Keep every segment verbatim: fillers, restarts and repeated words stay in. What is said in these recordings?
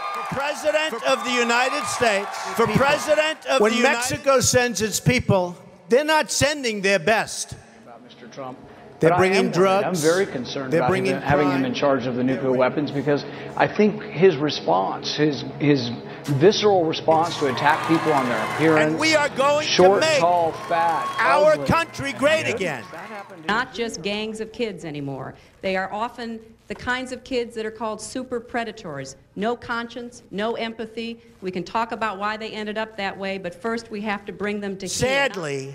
For President of the United States, for President of the United States, when Mexico sends its people, they're not sending their best. About Mister Trump. They're But bringing drugs. I'm very concerned They're about bringing him, having him crime. in charge of the nuclear weapons, because I think his response, his his visceral response to attack people on their appearance, And we are going short, to make tall, fat, our ugly. country great again. Not just gangs of kids anymore. They are often the kinds of kids that are called super predators. No conscience, no empathy. We can talk about why they ended up that way, but first we have to bring them to heel. Sadly,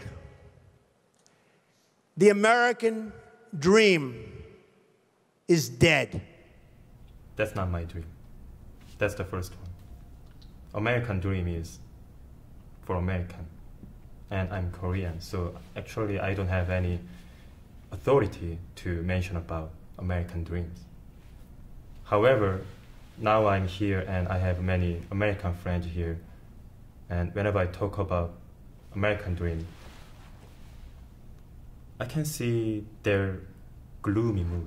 the American dream is dead. That's not my dream. That's the first one. American dream is for American. And I'm Korean, so actually I don't have any authority to mention about American dreams. However, now I'm here and I have many American friends here, and whenever I talk about American dream, I can see their gloomy mood.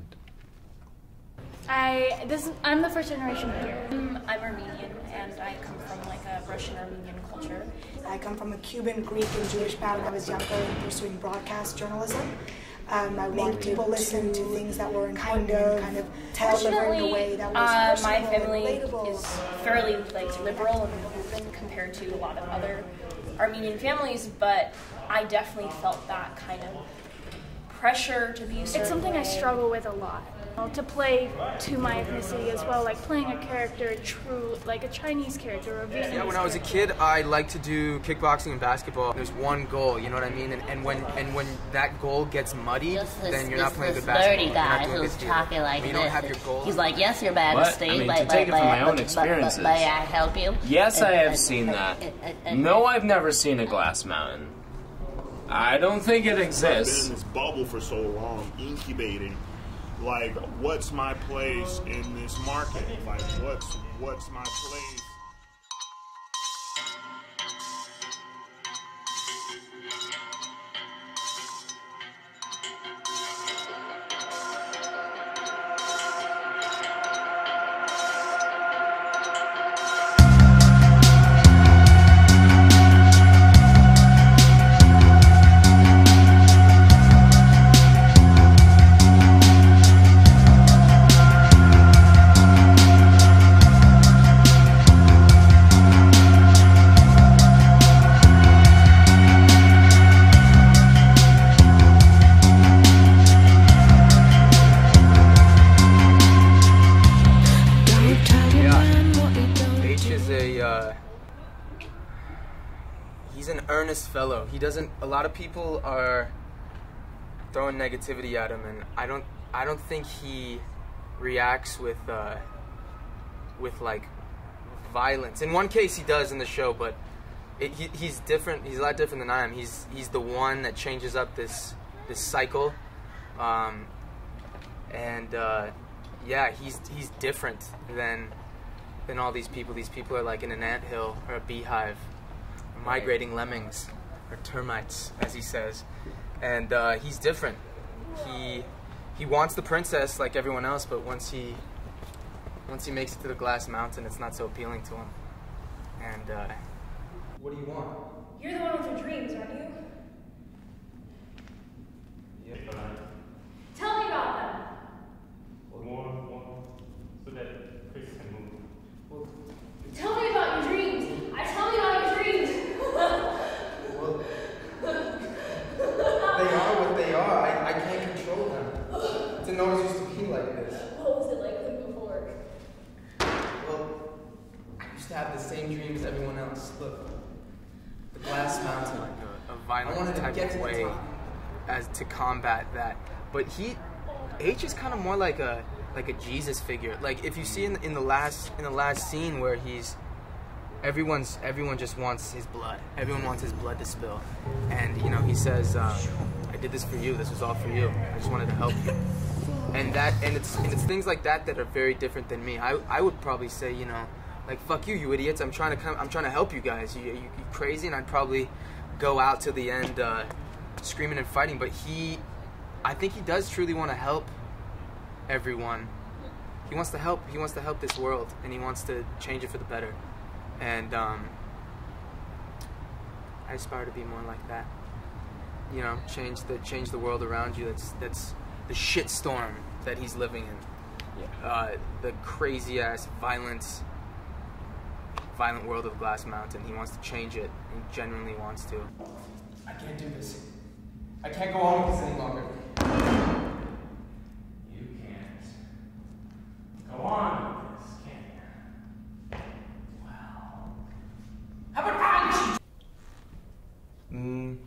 I this I'm the first generation here. I'm, I'm Armenian and I come from like a Russian Armenian culture. I come from a Cuban, Greek, and Jewish background. When I was younger, pursuing broadcast journalism. Um, I made people listen to things that were kind of, kind of delivered in a way that was uh, personal my and family relatable. is fairly like liberal and open compared to a lot of other Armenian families, but I definitely felt that kind of pressure to be a certain It's something way. I struggle with a lot. To play to my ethnicity as well, like playing a character, true, like a Chinese character or a Vietnamese Yeah, when I was a character. kid, I liked to do kickboxing and basketball. There's one goal, you know what I mean? And, and when and when that goal gets muddied, Just this, then you're not this, playing this good basketball. dirty You're guy not doing who's good theater. talking like When you this. don't have your goals. He's like, yes, your But, majesty, I mean, but, to take it but, from my but, own but, experiences. But, may I help you? Yes, I And- have and- seen and- that. and- and- No, I've never seen a glass mountain. I don't think it I've been exists. in this bubble for so long, incubating. Like, what's my place in this market? Like, what's what's my place? He's an earnest fellow. He doesn't. A lot of people are throwing negativity at him, and I don't. I don't think he reacts with uh, with like violence. In one case, he does in the show, but it, he, he's different. He's a lot different than I am. He's he's the one that changes up this this cycle, um, and uh, yeah, he's he's different than than all these people. These people are like in an anthill or a beehive. Migrating lemmings, or termites, as he says, and uh, he's different. He he wants the princess like everyone else, but once he once he makes it to the glass mountain, it's not so appealing to him. And uh, what do you want? You're the one with your dreams, aren't you? Yep. Tell me about them. More, more, so that Chris can move. Well, Tell me about your dreams. I tell me about your dreams. well, they are what they are. I, I can't control them. Didn't always used to be like this. What was it like them before? Well, I used to have the same dream as everyone else. Look, the glass mountain. Like a, a violent type get of way as to combat that. But he, H is kind of more like a like a Jesus figure. Like if you see in in the last in the last scene where he's everyone's everyone just wants his blood. Everyone wants his blood to spill, and you know he says, um, "I did this for you. This was all for you. I just wanted to help you." And that and it's and it's things like that that are very different than me. I I would probably say, you know, like fuck you, you idiots. I'm trying to come. I'm trying to help you guys. You you, you crazy? And I'd probably go out to the end uh, screaming and fighting. But he, I think he does truly want to help everyone. he wants to help. He wants to help this world, and he wants to change it for the better. And um, I aspire to be more like that. You know, change the change the world around you. That's that's the shitstorm that he's living in. Yeah. Uh, the crazy ass violence, violent world of Glass Mountain. He wants to change it. He genuinely wants to. I can't do this. I can't go on with this any longer. You can't go on with this, can you? Well, how about I? Mm.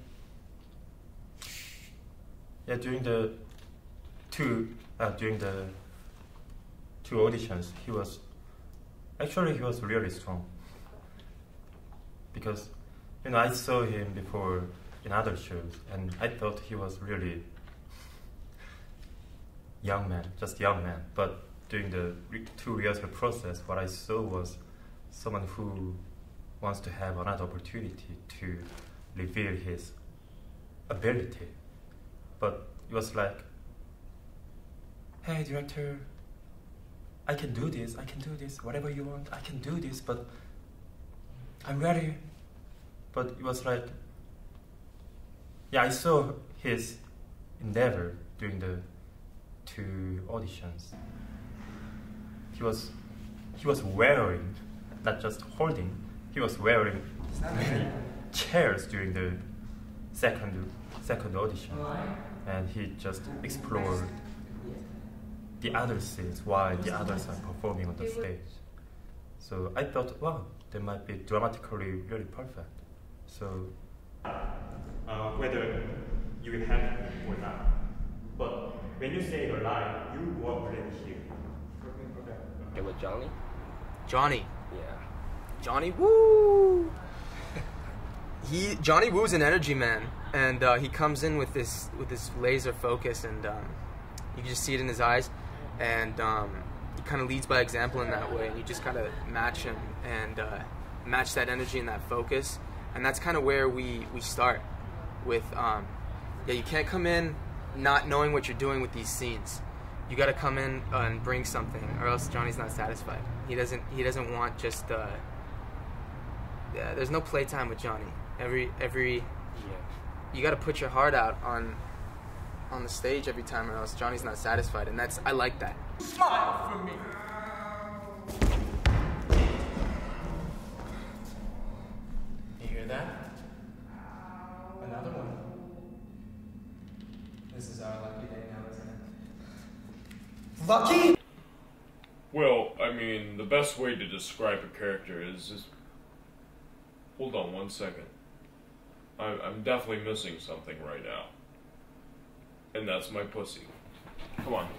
Yeah, during the two uh, during the two auditions, he was actually he was really strong. Because you know I saw him before in other shows, and I thought he was really young man, just young man. But during the re two rehearsal process, what I saw was someone who wants to have another opportunity to reveal his ability. But it was like, hey director, I can do this, I can do this, whatever you want, I can do this, but I'm ready. But it was like, yeah, I saw his endeavor during the two auditions. He was, he was wearing, not just holding, he was wearing many chairs during the second, second audition. And he just explored the other scenes while the others are performing on the stage. So I thought, wow, they might be dramatically really perfect. So uh, whether you will have it or not, but when you say your line, you won't let it here. Okay. Okay, with Johnny? Johnny. Yeah. Jonghee Woo. He Jonghee Woo's an energy man, and uh, he comes in with this with this laser focus, and um, you can just see it in his eyes, and um, he kind of leads by example in that way, and you just kind of match him and uh, match that energy and that focus, and that's kind of where we we start with. Um, yeah, you can't come in not knowing what you're doing with these scenes. You got to come in uh, and bring something, or else Johnny's not satisfied. He doesn't he doesn't want just. Uh, yeah, there's no playtime with Johnny. Every every. Yeah. You got to put your heart out on on the stage every time, or else Johnny's not satisfied, and that's I like that. Smile for me. You hear that? Another one. This is our lucky day now, isn't it? Lucky? Well, I mean, the best way to describe a character is, is hold on one second. I'm, I'm definitely missing something right now. And that's my pussy. Come on.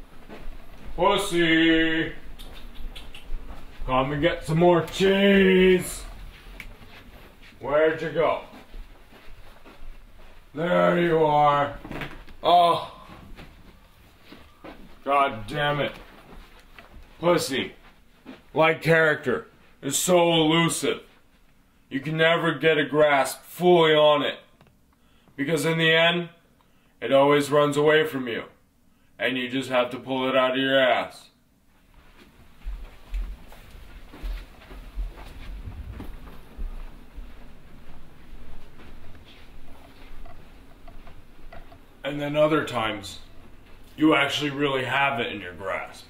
Pussy! Come and get some more cheese! Where'd you go? There you are. Oh. God damn it. Pussy, like character, is so elusive. You can never get a grasp fully on it. Because in the end, it always runs away from you. And you just have to pull it out of your ass. And then other times, you actually really have it in your grasp.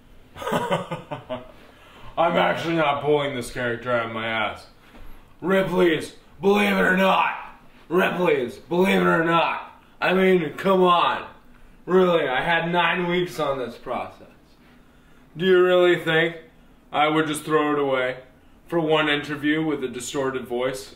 I'm actually not pulling this character out of my ass. Ripley's, believe it or not. Ripley's, believe it or not. I mean, come on. Really, I had nine weeks on this process. Do you really think I would just throw it away for one interview with a distorted voice?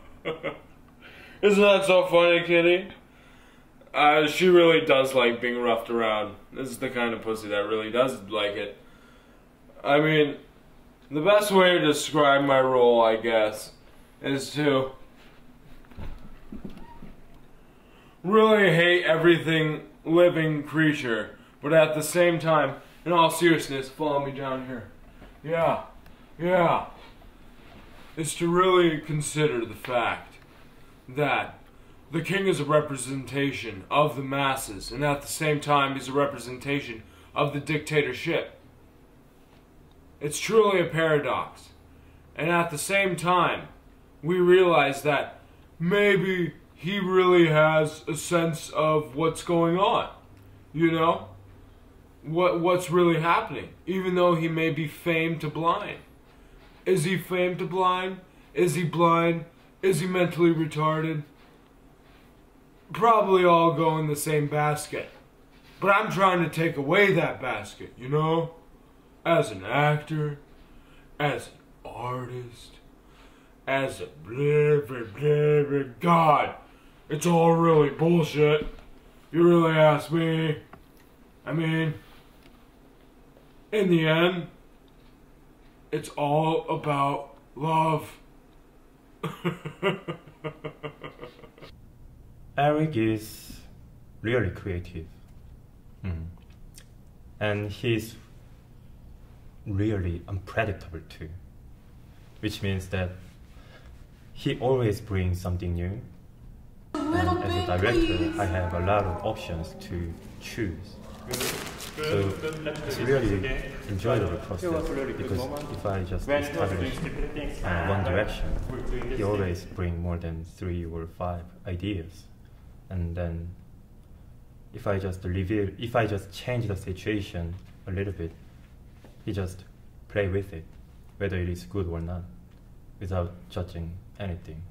Isn't that so funny, Kitty? Uh, she really does like being roughed around. This is the kind of pussy that really does like it. I mean, the best way to describe my role, I guess, is to really hate everything living creature, but at the same time, in all seriousness, follow me down here. Yeah, yeah. Is to really consider the fact that the king is a representation of the masses, and at the same time, he's a representation of the dictatorship. It's truly a paradox. And at the same time, we realize that maybe he really has a sense of what's going on. You know? What what's really happening, even though he may be famed to blind. Is he famed to blind? Is he blind? Is he mentally retarded? Probably all go in the same basket. But I'm trying to take away that basket, you know? As an actor, as an artist, as a blah, blah, blah, blah. God, it's all really bullshit. You really ask me. I mean, in the end, it's all about love. Eric is really creative. Mm. And he's really unpredictable too. Which means that he always brings something new. And as a director, I have a lot of options to choose. So it's really enjoyable process, because if I just establish uh, one direction, he always brings more than three or five ideas. And then if I just reveal, if I just change the situation a little bit, he just play with it, whether it is good or not, without judging anything.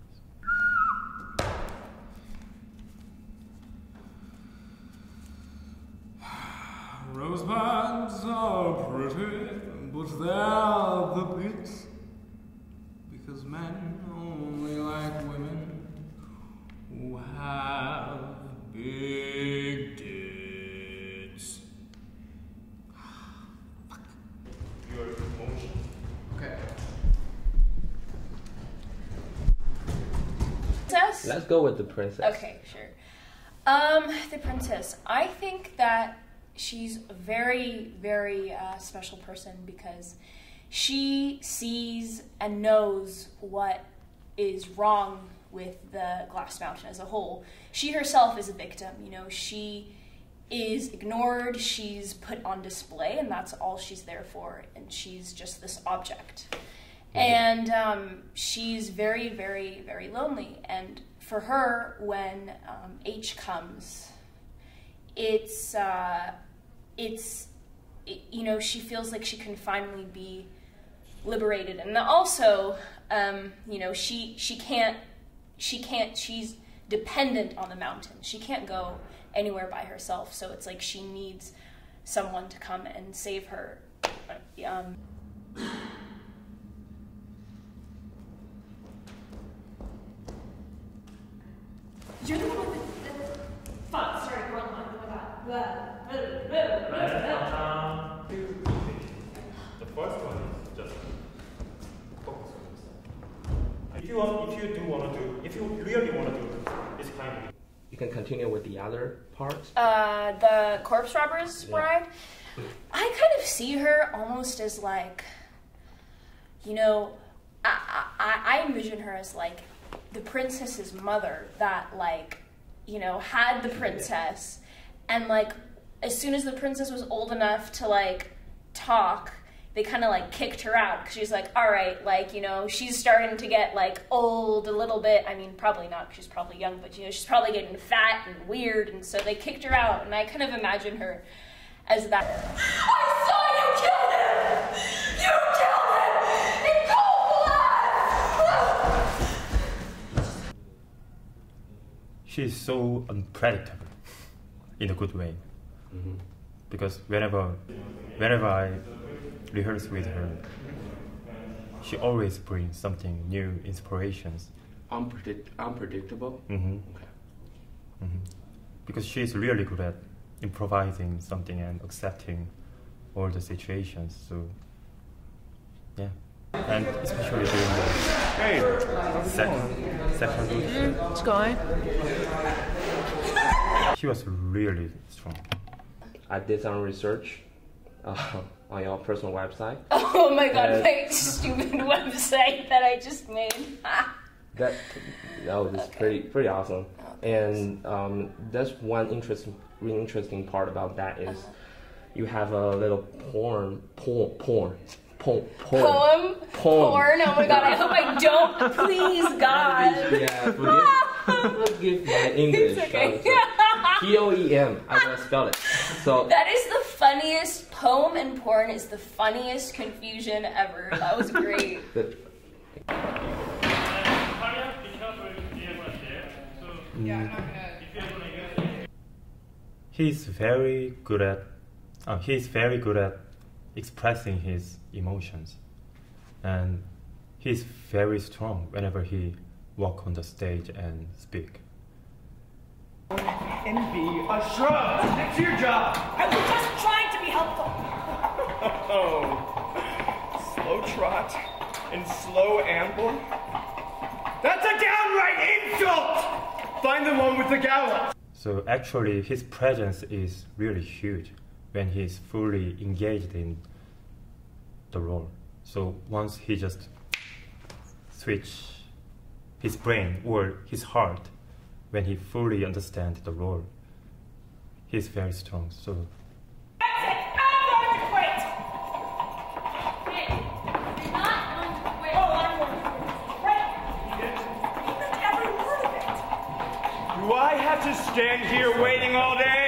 Rosebuds are pretty, but they're the pits, because men only like women who have big tits. Your emotion. Okay. Princess? Let's go with the princess. Okay, sure. Um, the princess. I think that she's a very, very uh, special person because she sees and knows what is wrong with the Glass Mountain as a whole. She herself is a victim, you know, she is ignored, she's put on display, and that's all she's there for, and she's just this object. Mm-hmm. And um, she's very, very, very lonely, and for her, when um, H comes, it's, uh, it's, it, you know, she feels like she can finally be liberated, and also, um, you know, she she can't, she can't, she's dependent on the mountain. She can't go anywhere by herself, so it's like she needs someone to come and save her. Um, You're the one with the fun. Sorry, wrong one. Oh my god. The first one is just focus on yourself. If you want, if you do want to do, if you really want to do this kind of. You can continue with the other parts. Uh, the corpse robber's Yeah. bride. I kind of see her almost as like, you know, I, I, I envision her as like the princess's mother that like, you know, had the princess, and like as soon as the princess was old enough to like talk, they kind of like kicked her out because she's like, all right, like, you know, she's starting to get like old a little bit. I mean, probably not because she's probably young, but you know, she's probably getting fat and weird, and so they kicked her out, and I kind of imagine her as that. I saw you kill him! You killed him! In cold blood! She's so unpredictable in a good way. Mm-hmm. Because whenever, whenever I rehearse with her, she always brings something new, inspirations. Unpredict- unpredictable? Mm-hmm. Okay. Mm-hmm. Because she's really good at improvising something and accepting all the situations. So, yeah. And especially during the hey. second, second mm, it's going. She was really strong. I did some research uh, on your personal website. Oh my god, my stupid website that I just made. that that was okay. pretty pretty awesome. Oh, and um, that's one interesting, really interesting part about that is uh-huh. you have a little porn, porn, porn, Po porn. Poem? Porn. Porn? Oh my god, I hope I don't. Please, God. Yeah, forgive, forgive my English. It's okay. P O E M, I gotta spell it. So that is the funniest. Poem and porn is the funniest confusion ever. That was great. the, He's very good at. Uh, he's very good at expressing his emotions, and he's very strong whenever he walk on the stage and speak. And be a shrub. That's your job. I was just trying to be helpful. Oh, slow trot and slow amble. That's a downright insult. Find the one with the gallows. So actually, his presence is really huge when he's fully engaged in the role. So once he just switch his brain or his heart, when he fully understands the role, he's very strong. So That's it! I'm going to quit! Hey, you're not going to quit. Oh, I'm going to quit. Right? You meant every word of it. Do I have to stand here waiting all day?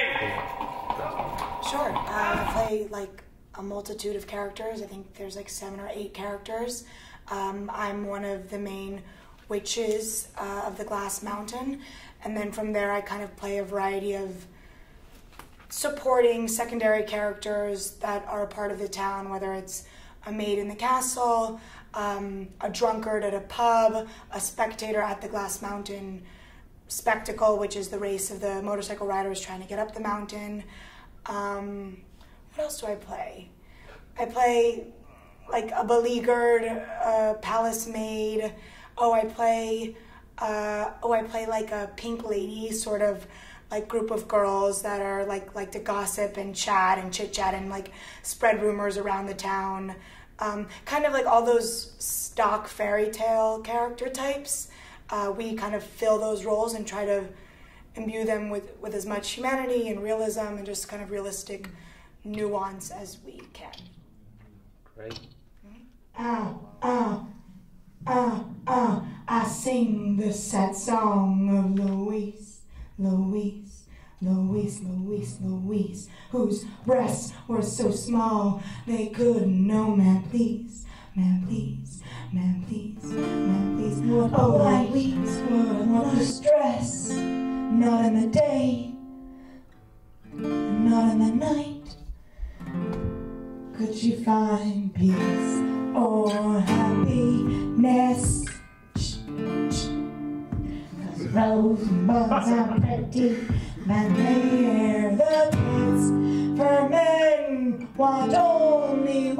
Sure. Uh, I play like a multitude of characters. I think there's like seven or eight characters. Um, I'm one of the main witches uh, of the Glass Mountain. And then from there I kind of play a variety of supporting secondary characters that are a part of the town, whether it's a maid in the castle, um, a drunkard at a pub, a spectator at the Glass Mountain spectacle, which is the race of the motorcycle riders trying to get up the mountain. Um, what else do I play? I play like a beleaguered uh, palace maid. Oh, I play. Uh, oh, I play like a pink lady sort of like group of girls that are like like to gossip and chat and chit chat and like spread rumors around the town. Um, kind of like all those stock fairy tale character types. Uh, we kind of fill those roles and try to imbue them with, with as much humanity and realism and just kind of realistic nuance as we can. Great. Ow, ow, ow, ow, I sing the sad song of Louise, Louise, Louise, Louise, Louise, whose breasts were so small they couldn't, no man please, man please, man please, man please. Oh, Louise, what a stress, not in the day, not in the night, could you find peace or happiness? Cause rosebuds are pretty, but they're the kids. For men want only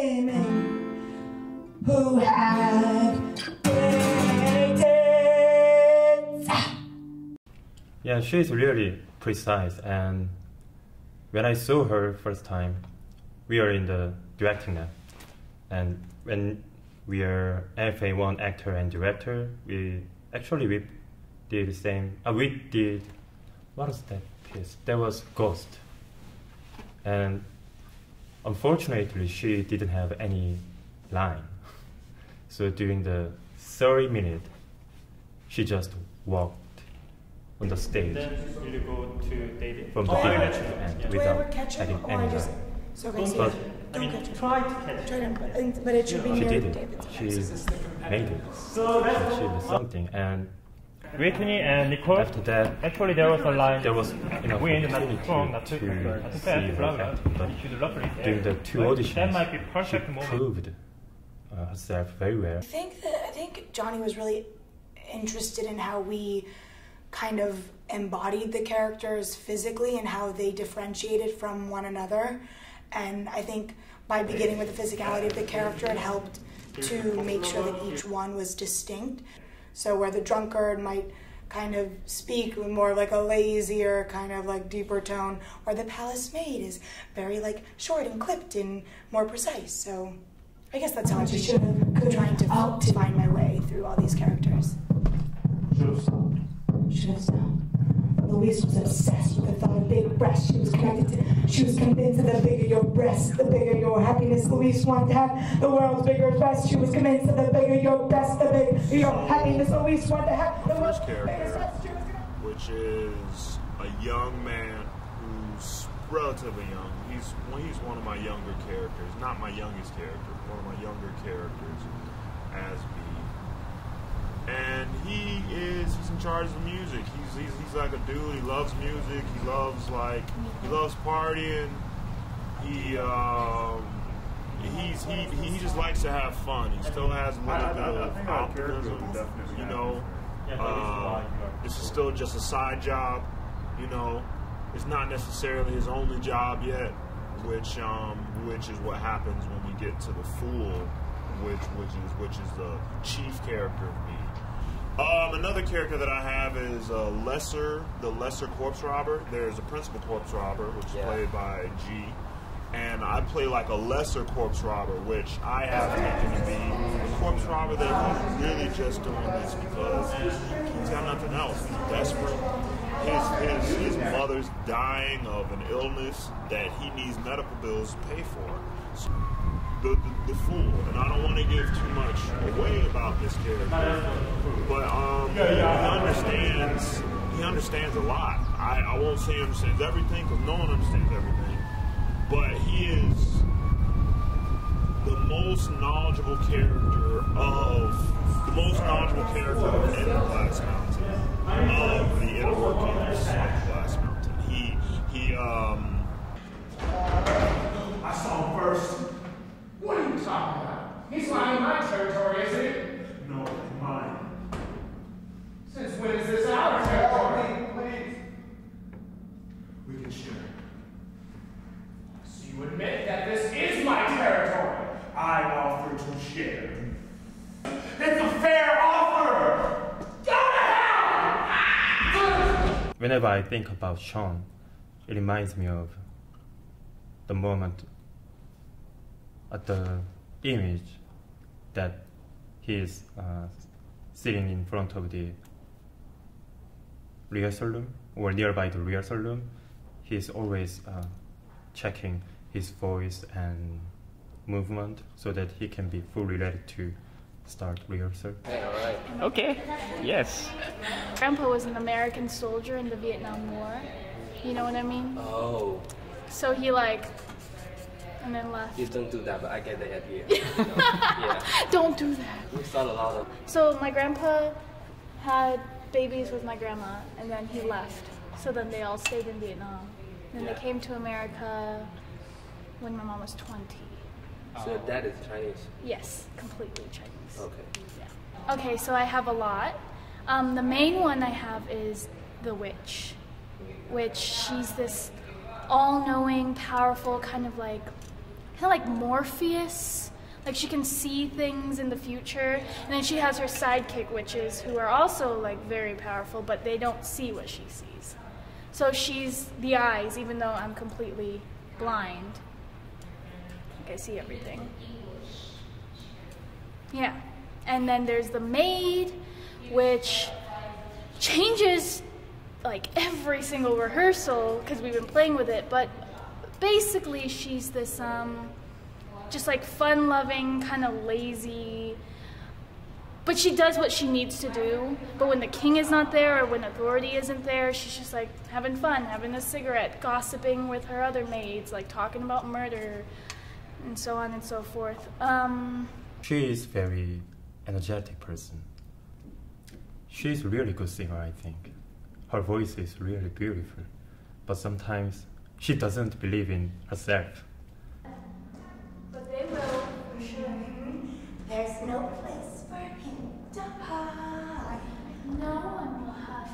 women who have big tits. yeah, she's really precise. And when I saw her first time, we are in the directing lab, and when we are F A one actor and director, we actually we did the same. Uh, we did what was that piece? That was Ghost, and unfortunately she didn't have any line. So during the thirty minute, she just walked on the stage. Then you go to David. From the Oh, beginning I- to the end Do I without ever catch having him? Oh, any I just. line. So But basically, don't catch him. Try to catch Try to, but, but it should be she near did it. David's. She made it. So that's She did something, and Whitney and Nicole. after that, Actually, there was a line. there was enough Wind, not opportunity strong, not to too see fast, too fast, blah, her blah. acting. But You should roughly say. during the two Right? auditions, That might be she perfect moment. proved uh, herself very well. I think that I think Jonghee was really interested in how we kind of embodied the characters physically and how they differentiated from one another. And I think by beginning with the physicality of the character, it helped to make sure that each one was distinct. So where the drunkard might kind of speak with more like a lazier, kind of like deeper tone, or the palace maid is very like short and clipped and more precise. So I guess that's how I've been trying to, to find my way through all these characters. Should have stopped. Should have stopped. Louise was obsessed with the thought of big breasts. She was connected to, she was convinced that the bigger your breast, the bigger your happiness. Louise wanted to have the world's bigger breast. She was convinced that the bigger your breast, the bigger your happiness. Louise wanted to have the world's bigger breast. Which is a young man who's relatively young. He's well, he's one of my younger characters, not my youngest character, one of my younger characters as B. And he is he's in charge of the music. He's he's he's like a dude. He loves music. He loves like he loves partying. He um he's he he just likes to have fun. He still has a little bit of optimism, you know. Uh, this is still just a side job, you know. It's not necessarily his only job yet, which um, which is what happens when we get to the Fool, which which is which is the chief character of me. Um, another character that I have is uh, Lesser, the Lesser Corpse Robber. There's a Principal Corpse Robber, which is yeah. played by G. And I play like a lesser corpse robber, which I have taken to be a corpse robber that he's really just doing this because he's got nothing else. He's desperate. His, his, his mother's dying of an illness that he needs medical bills to pay for. So, the, the, the Fool, and I don't want to give too much away about this character, but um, he understands, he understands a lot. I, I won't say he understands everything because no one understands everything. But he is the most knowledgeable character of the most knowledgeable character in the Glass Mountain, of the inner workings of Glass Mountain. He he um I saw him first. What are you talking about? He's lying in my territory, isn't he? No, mine. Since when is this our territory? Please. We can share. You admit that this is my territory. I offer to share. It's a fair offer. Go to hell! Whenever I think about Sean, it reminds me of the moment, at the image that he is uh, sitting in front of the rehearsal room or nearby the rehearsal room. He's always uh, checking his voice and movement so that he can be fully ready to start rehearsal. Hey, all right. Okay. Yes. Grandpa was an American soldier in the Vietnam War. You know what I mean? Oh. So he like, and then left. You don't do that, but I get the idea. You know? Yeah. Don't do that. We saw a lot of. So my grandpa had babies with my grandma, and then he left. So then they all stayed in Vietnam. Then yeah. they came to America when my mom was twenty. So your dad is Chinese? Yes, completely Chinese. Okay. Yeah. Okay, so I have a lot. Um, the main one I have is the witch, which she's this all-knowing, powerful, kind of like, kind of like Morpheus. Like she can see things in the future. And then she has her sidekick witches who are also like very powerful, but they don't see what she sees. So she's the eyes, even though I'm completely blind. Like I see everything. Yeah. And then there's the maid, which changes like every single rehearsal because we've been playing with it, but basically she's this um just like fun-loving, kind of lazy, but she does what she needs to do. But when the king is not there or when authority isn't there, she's just like having fun, having a cigarette, gossiping with her other maids, like talking about murder and so on and so forth. Um, she is very energetic person. She's a really good singer, I think. Her voice is really beautiful, but sometimes she doesn't believe in herself. But they will, for sure. There's no place for him to hide. No one will hide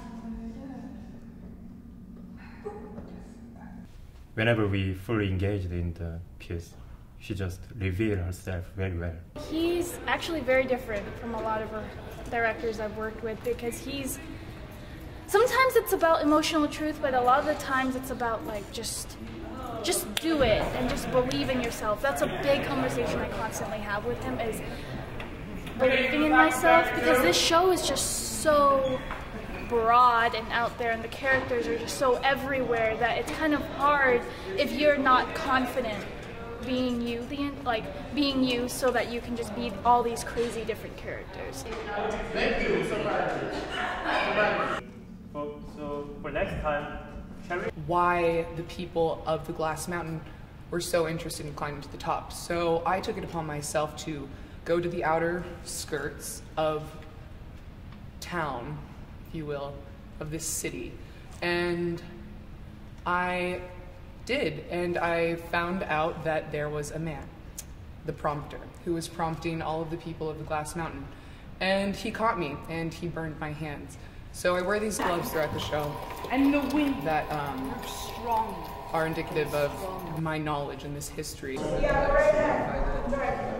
murder. Whenever we fully engaged in the piece, she just revealed herself very well. He's actually very different from a lot of directors I've worked with because he's, sometimes it's about emotional truth, but a lot of the times it's about like just, just do it and just believe in yourself. That's a big conversation I constantly have with him is believing in myself because this show is just so broad and out there, and the characters are just so everywhere that it's kind of hard if you're not confident being you, the like being you, so that you can just be all these crazy different characters. Thank you. So, so for next time, shall we? Why the people of the Glass Mountain were so interested in climbing to the top. So I took it upon myself to go to the outer skirts of town, if you will, of this city. And I did, and I found out that there was a man, the prompter, who was prompting all of the people of the Glass Mountain. And he caught me, and he burned my hands. So I wear these gloves throughout the show. And the wind that um, strong. are indicative of my knowledge in this history. Yeah, right there.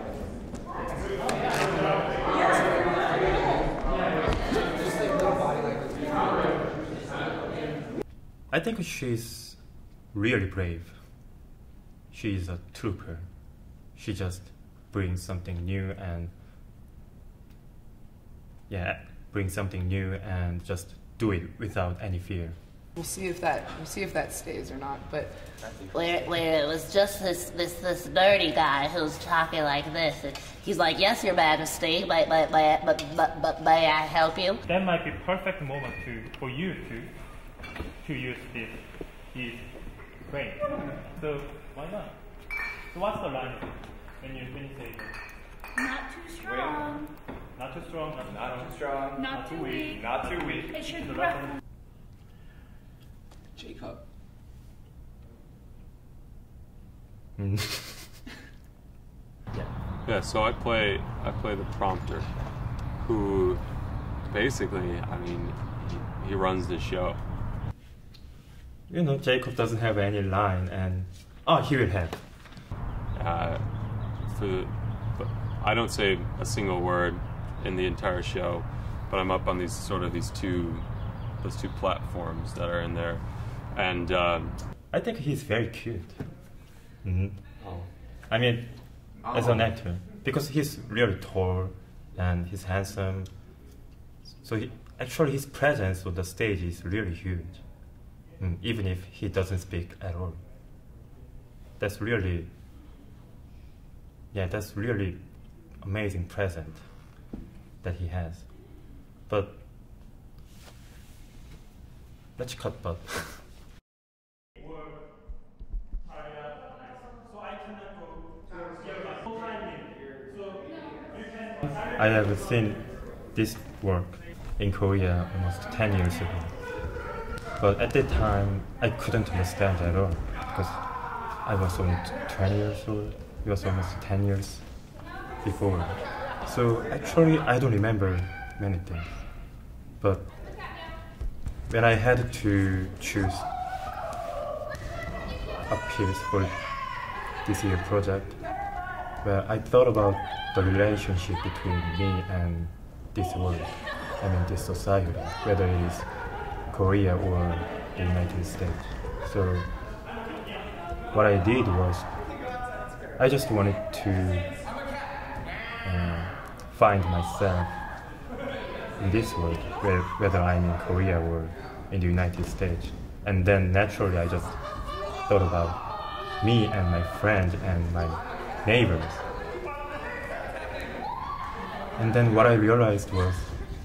I think she's really brave. She is a trooper. She just brings something new and yeah, bring something new and just do it without any fear. We'll see if that we'll see if that stays or not. But where where it was just this this this dirty guy who's talking like this. And he's like, "Yes, Your Majesty, but but but but but, but may I help you?" That might be perfect moment to for you to to use this this frame. So why not? So what's the line when you when you say it? Not too strong. Not too strong. Not, Not too strong. Not, not too weak. weak. Not too weak. It should the run. Jacob. Mm. yeah. Yeah. So I play I play the prompter, who basically, I mean, he, he runs the show. You know, Jacob doesn't have any line, and oh, he will have. Uh, for the, but I don't say a single word in the entire show, but I'm up on these sort of these two, those two platforms that are in there, and um, I think he's very cute. Mm-hmm. Oh. I mean, oh. as an actor, because he's really tall and he's handsome. So he, actually, his presence on the stage is really huge, mm, even if he doesn't speak at all. That's really, yeah, that's really amazing present that he has. But let's cut but. I have seen this work in Korea almost ten years ago. But at that time, I couldn't understand at all because I was only twenty years old. It was almost ten years before. So actually, I don't remember many things. But when I had to choose a piece for this year project, well, I thought about the relationship between me and this world, I mean this society, whether it is Korea or the United States. So what I did was, I just wanted to uh, find myself in this world, where, whether I'm in Korea or in the United States. And then naturally I just thought about me and my friends and my neighbors. And then what I realized was,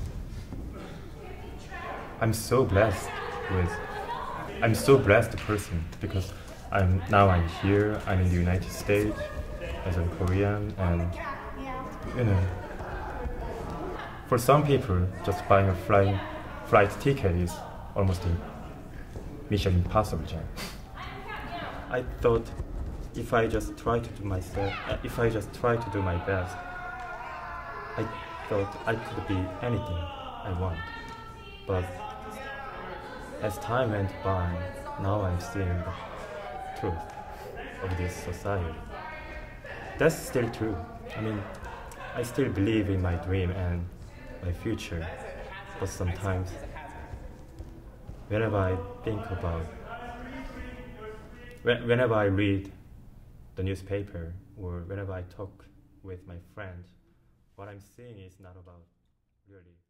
I'm so blessed with, I'm so blessed person because I'm now I'm here, I'm in the United States as a Korean, and you know, for some people, just buying a flight flight ticket is almost a mission impossible job. I thought if I just try to do myself, uh, if I just try to do my best, I thought I could be anything I want. But as time went by, now I'm seeing the truth of this society. That's still true. I mean, I still believe in my dream and my future, but sometimes whenever I think about, whenever I read the newspaper or whenever I talk with my friends, what I'm seeing is not about really